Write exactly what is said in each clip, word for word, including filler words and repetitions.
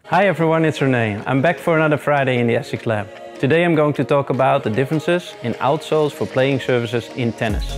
Hi everyone, it's René. I'm back for another Friday in the Essex Lab. Today I'm going to talk about the differences in outsoles for playing surfaces in tennis.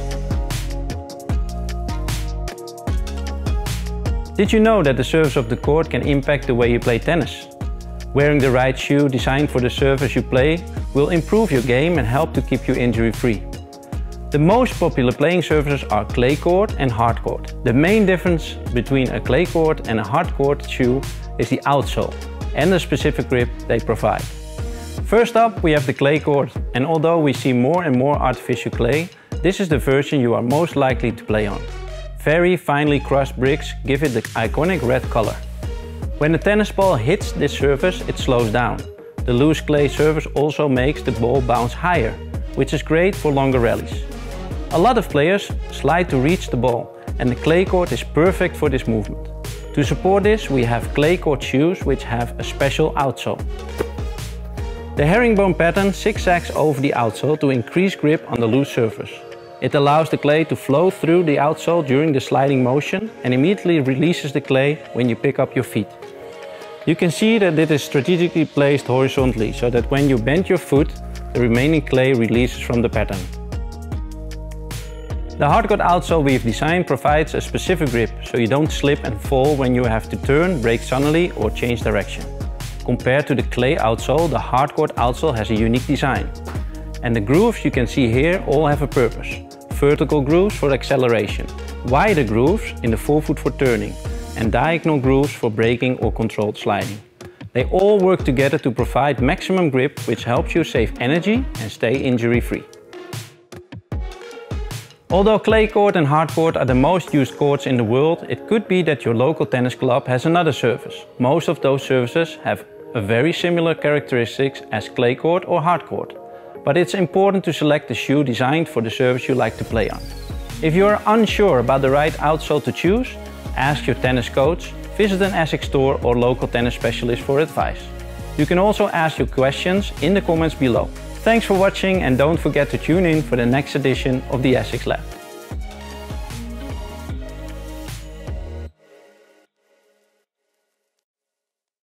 Did you know that the surface of the court can impact the way you play tennis? Wearing the right shoe designed for the surface you play will improve your game and help to keep you injury-free. The most popular playing surfaces are clay court and hard court. The main difference between a clay court and a hard court shoe is the outsole and the specific grip they provide. First up, we have the clay court, and although we see more and more artificial clay, this is the version you are most likely to play on. Very finely crushed bricks give it the iconic red color. When the tennis ball hits this surface, it slows down. The loose clay surface also makes the ball bounce higher, which is great for longer rallies. A lot of players slide to reach the ball, and the clay court is perfect for this movement. To support this, we have clay court shoes which have a special outsole. The herringbone pattern zigzags over the outsole to increase grip on the loose surface. It allows the clay to flow through the outsole during the sliding motion and immediately releases the clay when you pick up your feet. You can see that it is strategically placed horizontally so that when you bend your foot, the remaining clay releases from the pattern. The hardcourt outsole we've designed provides a specific grip, so you don't slip and fall when you have to turn, brake suddenly or change direction. Compared to the clay outsole, the hardcourt outsole has a unique design. And the grooves you can see here all have a purpose. Vertical grooves for acceleration, wider grooves in the forefoot for turning, and diagonal grooves for braking or controlled sliding. They all work together to provide maximum grip, which helps you save energy and stay injury-free. Although clay court and hard court are the most used courts in the world, it could be that your local tennis club has another surface. Most of those surfaces have a very similar characteristics as clay court or hard court. But it's important to select the shoe designed for the surface you like to play on. If you are unsure about the right outsole to choose, ask your tennis coach, visit an Essex store or local tennis specialist for advice. You can also ask your questions in the comments below. Thanks for watching, and don't forget to tune in for the next edition of the Essex Lab.